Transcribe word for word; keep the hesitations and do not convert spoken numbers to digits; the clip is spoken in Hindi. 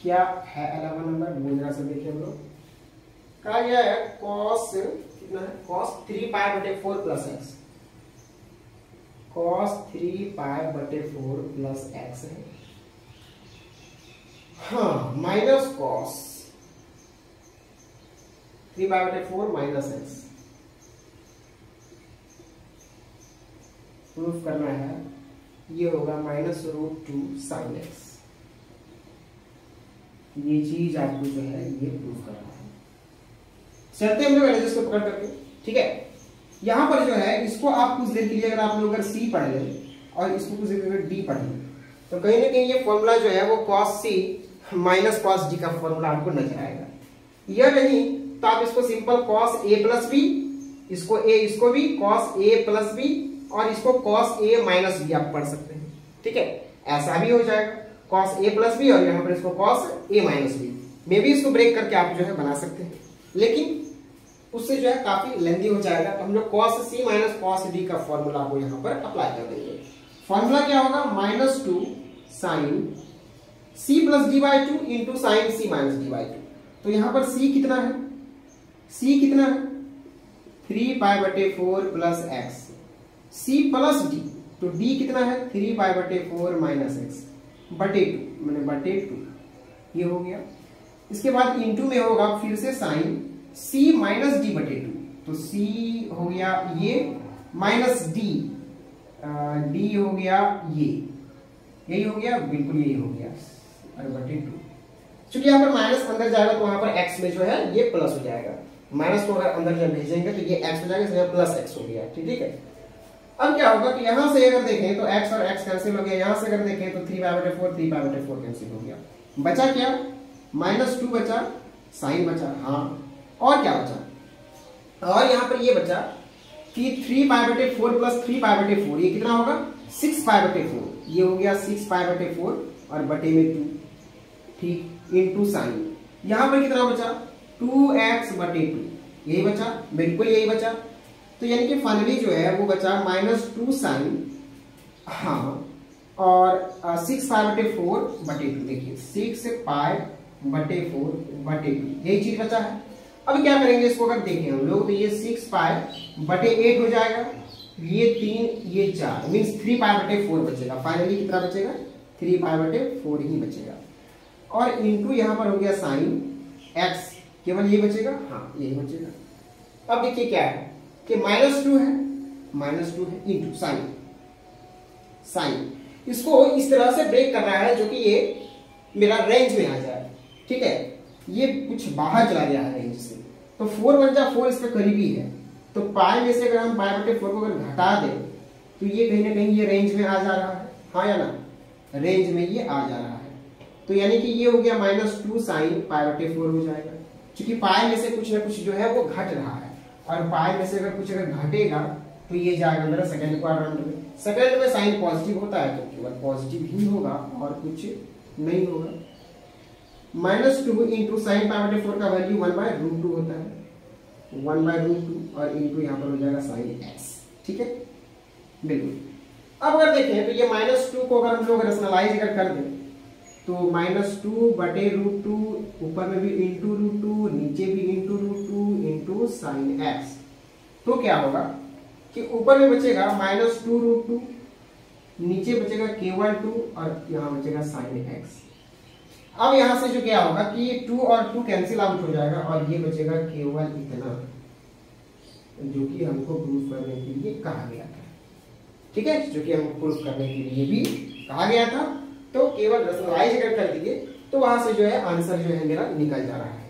क्या है इलेवन नंबर, वो जरा से देखिए हम लोग। कहा गया है कॉस कितना है, कॉस थ्री पाई बटे four plus x, cos three pi बटे फोर प्लस एक्स है, हाँ माइनस कॉस थ्री पाई बटे फोर माइनस एक्स। प्रूफ करना है, ये होगा minus root two sine x. ये चीज आपको जो है ये प्रूफ करना है। चलते हम लोग एनालिसिस को पकड़ करके, ठीक है। यहां पर जो है इसको आप कुछ देर के लिए अगर आप लोग अगर सी पढ़ ले और इसको कुछ देर के लिए डी पढ़ ले तो कहीं ना कहीं ये फॉर्मूला जो है वो cos C minus cos D का फॉर्मूला आपको नजर आएगा। यह नहीं तो आप इसको simple cos A plus B, इसको ए इसको भी कॉस ए प्लस बी और इसको कॉस ए माइनस बी आप पढ़ सकते हैं, ठीक है। ऐसा भी हो जाएगा कॉस ए प्लस बी और यहाँ पर इसको कॉस ए माइनस बी में भी इसको ब्रेक करके आप जो है बना सकते हैं, लेकिन उससे जो है काफी लेंदी हो जाएगा। तो हम लोग cos C minus cos D का फॉर्मूला को यहाँ पर अप्लाई कर देंगे। फॉर्मूला क्या होगा, minus two sine C plus D by two into sine C minus D by two. तो यहाँ पर सी कितना है, सी कितना है थ्री पाई बटे four plus x, C plus D तो डी कितना है थ्री पाई बटे फोर माइनस एक्स बटे टू, मैंने बटे टू, ये हो गया। इसके बाद इंटू में होगा फिर से साइन सी माइनस डी बटे टू, तो सी हो गया ये माइनस डी, डी हो गया ये, यही हो गया, बिल्कुल यही हो गया और बटे टू। चूंकि यहाँ पर माइनस अंदर जाएगा तो वहां पर एक्स में जो है ये प्लस हो जाएगा, माइनस को अगर अंदर जब भेजेंगे तो ये एक्स हो जाएगा, इसलिए प्लस एक्स हो गया, ठीक है। अब क्या होगा कि यहां से अगर देखें तो x और x कैंसिल हो गया, यहां से अगर देखें तो थ्री पाई बटे फोर थ्री पाई बटे फोर कैंसिल हो गया, बचा क्या माइनस टू बचा, साइन बचा, हाँ और क्या बचा, और यहां पर ये बचा कि थ्री पाई बटे फोर प्लस थ्री पाई बटे फोर, ये कितना होगा सिक्स पाई बटे फोर, ये हो गया सिक्स पाई बटे फोर और बटे में टू, ठीक, इंटू साइन। यहां पर कितना बचा टू एक्स बटे टू, यही बचा, बिल्कुल यही बचा। तो यानी कि फाइनली जो है वो बचा माइनस टू साइन, हाँ, और सिक्स पाई बटे फोर बटे टू, देखिए सिक्स पाई बटे फोर बटे टू, यही चीज बचा है। अब क्या करेंगे इसको अगर देखें हम लोग तो ये सिक्स पाई बटे एट हो जाएगा, ये तीन ये चार, मीन्स थ्री पाई बटे फोर बचेगा। फाइनली कितना बचेगा थ्री पाई बटे फोर ही बचेगा, और इंटू यहाँ पर हो गया साइन एक्स, केवल ये बचेगा, हाँ यही बचेगा। अब देखिए क्या है कि माइनस टू है, माइनस टू है इंटू साइन, साइन इसको इस तरह से ब्रेक कर रहा है जो कि ये मेरा रेंज में आ जाए, ठीक है। ये कुछ बाहर चला गया है रेंज से, तो फोर बन जा फोर इसके करीबी है, तो पाई में से अगर हम पाई बटे फोर को अगर घटा दें तो ये कहीं ना कहीं ये रेंज में आ जा रहा है, हाँ या ना, रेंज में ये आ जा रहा है। तो यानी कि ये हो गया माइनस टू साइन पाई बटे फोर हो जाएगा, क्योंकि पाई में से कुछ ना कुछ जो है वो घट रहा है, और पाई में से अगर कुछ अगर घटेगा तो ये जाएगा मेरा सेकंड क्वाड्रेंट में। सेकंड में साइन पॉजिटिव होता है तो केवल पॉजिटिव ही होगा और कुछ नहीं होगा। Minus two into sine pi बटे फोर का value one by root two होता है, वन बाय रूट टू और इंटू यहाँ पर हो जाएगा साइन एक्स, ठीक है, बिल्कुल। अब अगर देखें तो ये माइनस टू को अगर हम लोग रेशनलाइज अगर कर दें तो माइनस टू बटे रूट टू, ऊपर में भी इंटू रूट टू, नीचे भी into root two into sine x, तो क्या होगा कि ऊपर में बचेगा माइनस टू रूट टू, नीचे बचेगा केवल टू और यहाँ बचेगा साइन एक्स। अब यहां से जो क्या होगा कि टू और टू कैंसिल आउट हो जाएगा और ये बचेगा केवल इतना, जो कि हमको प्रूफ करने के लिए कहा गया था, ठीक है, जो कि हमको प्रूफ करने के लिए भी कहा गया था। तो केवल रेशनलाइज अगर कर दिए तो वहां से जो है आंसर जो है मेरा निकल जा रहा है।